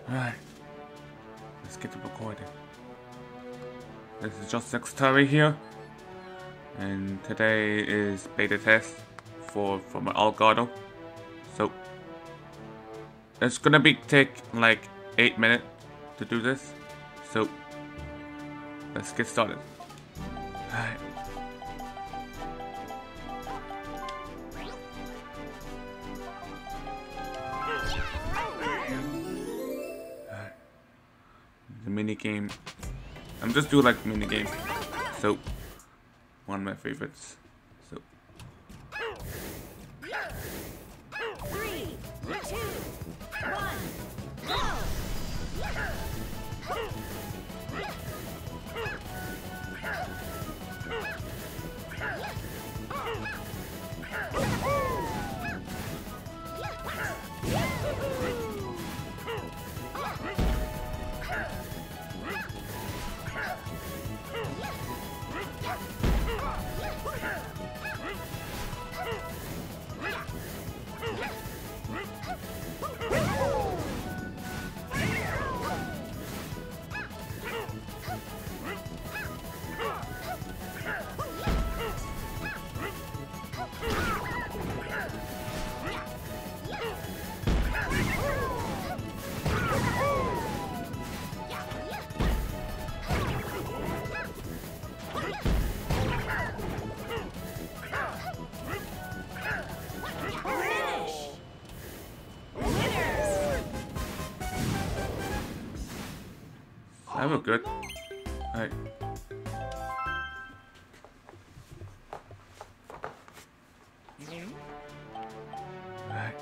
Alright, let's get to recording. This is Just Secretary here, and today is beta test for my Elgato. So it's gonna take like 8 minutes to do this. So let's get started. Alright. The mini game. I'm just doing like mini game. So one of my favorites. So 3, 2, 1, go! I look good. Alright. Alright.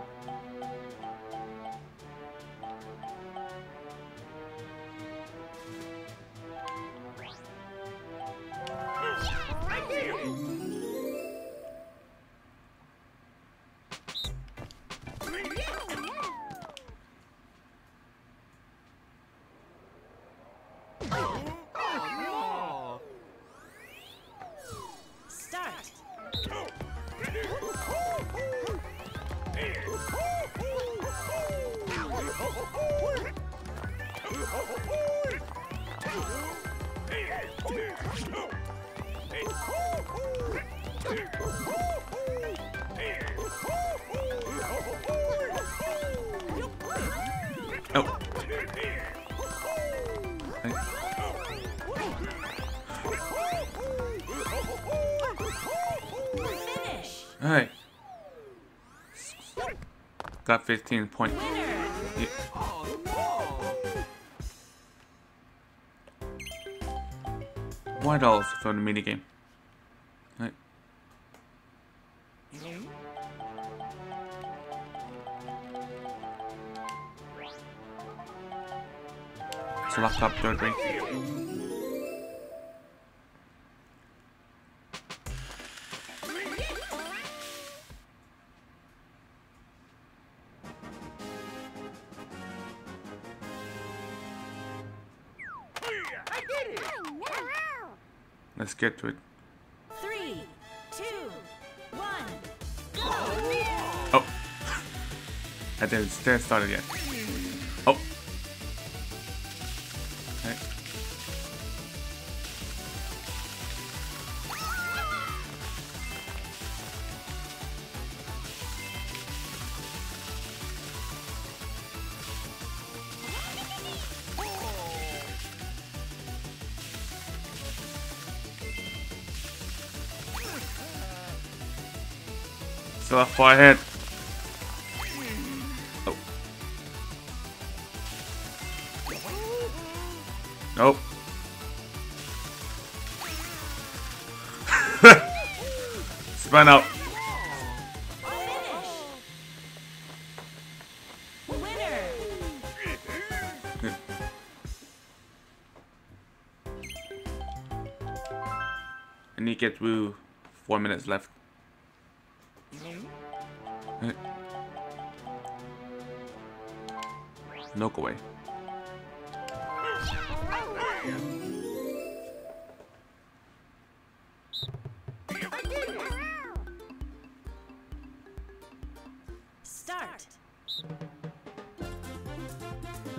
Start! Oh. Hey. Finish! Alright. Got 15 points. Winner! Yeah. $1 for the mini game. Right. Select up third ring. Let's get to it. 3, 2, 1, go! Oh, I didn't start it yet. Oh, okay. So far ahead. Oh. Nope. Spun out. Finish! Winner! And you get through 4 minutes left. No go away. Start!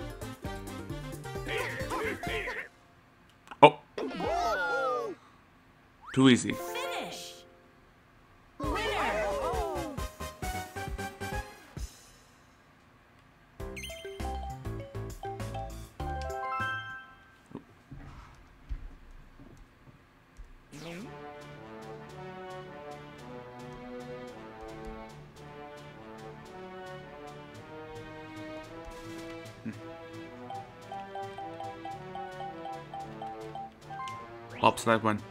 Oh! Too easy. Finish. Winner. Lopsided one.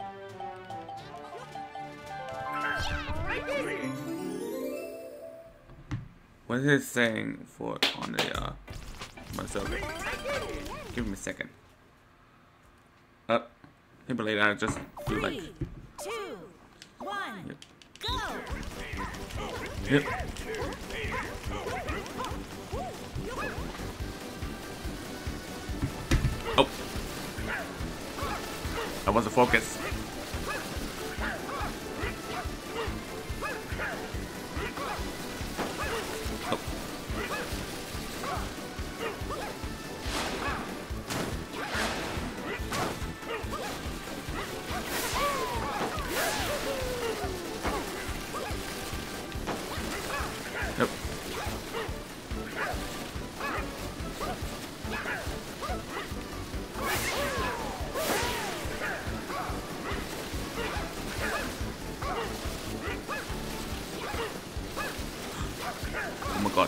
What is it saying for on the my server? Give me a second. Maybe later I'll just do like. 3, 2, 1, Yep. go! Yep. Oh. That was a focus. Oh. Yep. Oh my god.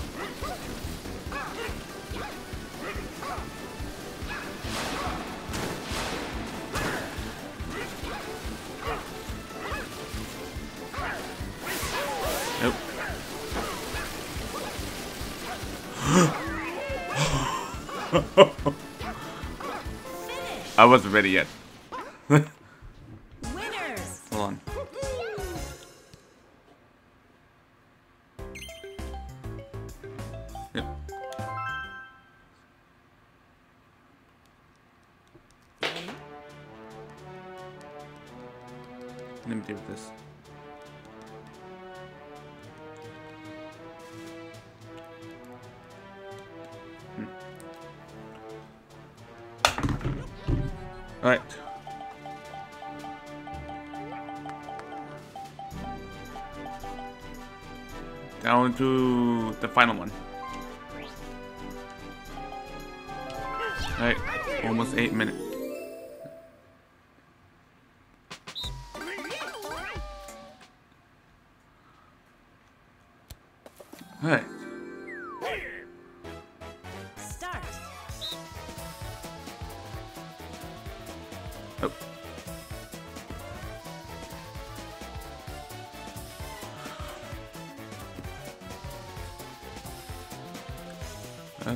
Nope. I wasn't ready yet. Winners. Hold on. Yep. Let me do this. Alright. Down to the final one. Alright, almost 8 minutes. Alright. Start. Oh. Okay.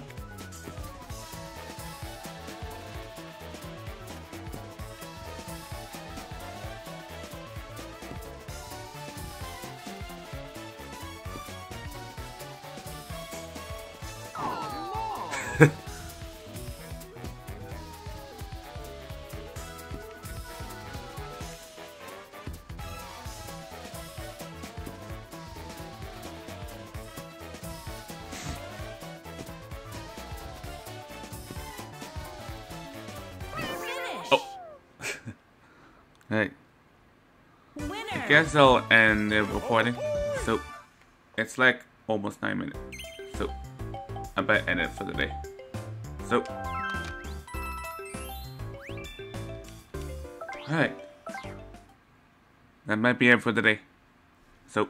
Finish. Oh. Right. Winner. I guess I'll end the recording. So, it's like almost 9 minutes. So, I better end it for the day. So, alright. That might be it for the day. So,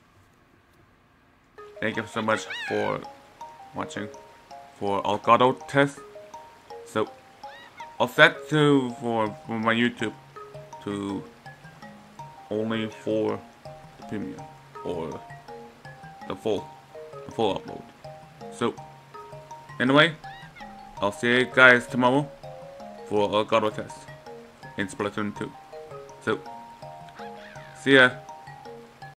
thank you so much for watching for Elgato test. So, I'll set to for my YouTube to only for premium or the full upload. So, anyway, I'll see you guys tomorrow for Elgato test in Splatoon 2. So, see ya.